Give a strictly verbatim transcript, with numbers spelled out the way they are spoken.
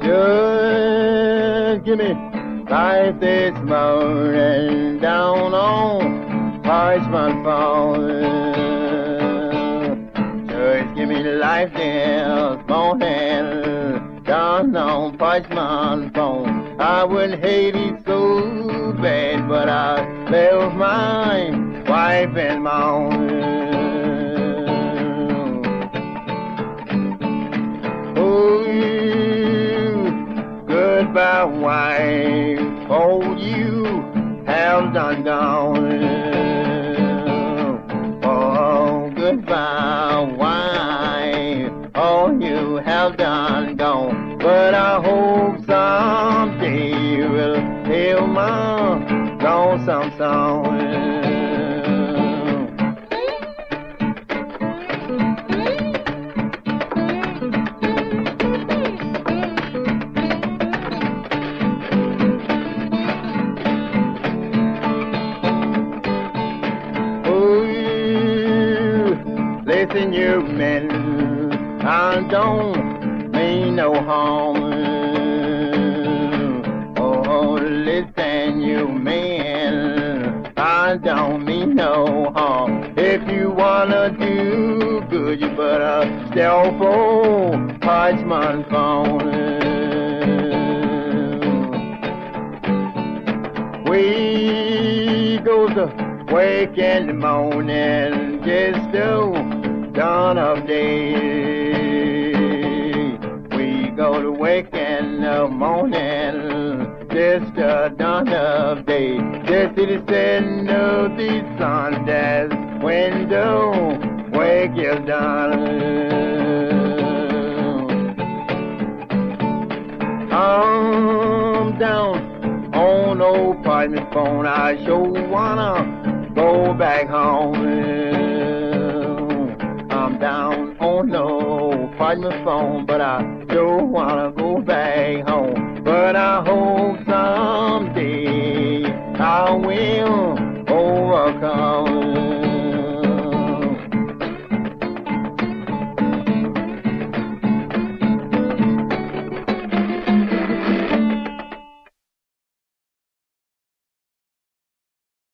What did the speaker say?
Just give me life this morning down on Parchment Phone. Just give me life this morning down on Parchment Phone. I wouldn't hate it so bad, but I left my wife and mom. Oh, you goodbye, wife. Oh, you have done gone. Oh, goodbye, wife. Oh, you have done gone. But I hope someday you will hear my lonesome song. Listen, you men, I don't mean no harm. Oh, listen, you men, I don't mean no harm. If you wanna do good, you better stay for Parchment Phone. We go to wake in the morning, just do dawn of day. We go to wake in the morning, just the dawn of day. Just to the setting of the sun, that's window, wake your darling. I'm down on old Parchment Phone, I sure wanna go back home. I'm down on no Parchment Phone, but I don't wanna go back home. But I hope